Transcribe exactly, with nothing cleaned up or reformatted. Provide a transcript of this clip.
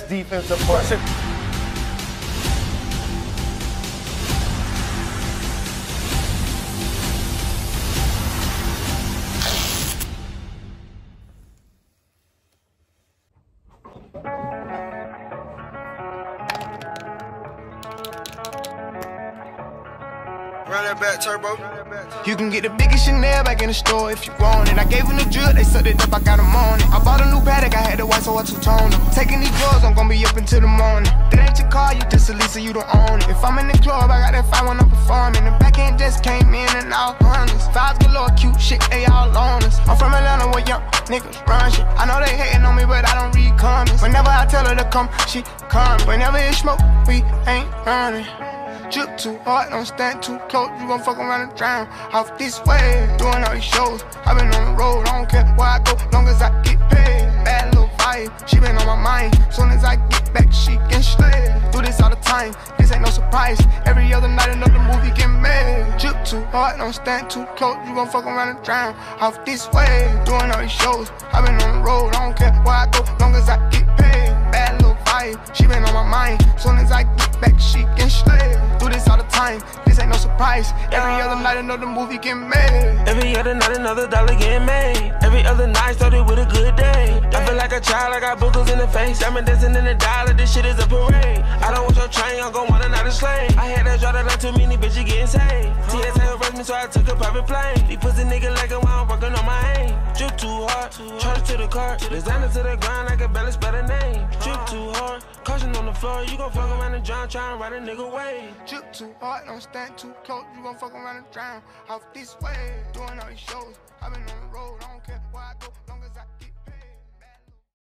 best defensive pressure. Run that back, Turbo. You can get the biggest Chanel back in the store if you want it. I gave them the drill, they sucked it up, I got them on it. I bought a new Patek, I had the white, so I two-toned it. Taking these drugs, I'm gonna be up until the morning. That ain't your car, you just a Lisa, you don't own it. If I'm in the club, I got that five when I'm performing. The back end just came in and all hundreds. Fives galore, cute shit, they all on us. I'm from Atlanta where young niggas run shit. I know they hating on me, but I don't read comments. Whenever I tell her to come, she come. Whenever it's smoke, we ain't running. Drip too hard, don't stand too close. You gon' fuck around and drown off this way. Doing all these shows, I been on the road. I don't care where I go, long as I get paid. Bad little vibe, she been on my mind. Soon as I get back, she can slay. Do this all the time, this ain't no surprise. Every other night another movie get made. Drip too hard, don't stand too close. You gon' fuck around and drown off this way. Doing all these shows, I been on the road. I don't care where I go, long as I get paid. Bad little vibe, she been on my mind. Soon as I get back, she can slay. Do this all the time, this ain't no surprise. Every other night another movie get made. Every other night another dollar get made. Every other night started with a good day. I feel like a child, I got boogers in the face. I'm dancing in the dollar, this shit is a parade. I don't want your train, I'm gon' want another slave. I had that draw that like too many bitches getting saved. T S A arrest me, so I took a private plane. These pussy niggas like it while I'm working on my aim. Drip too hard, charge to the car. Designer to the ground, I can barely spell the name. Drip too hard, caution on the floor. You gon' fuck around and drown, tryna ride a nigga way. Drip too hard, don't stand too close. You gon' fuck around and drown off this way. Doing all these shows, I been on the road. I don't care where I go.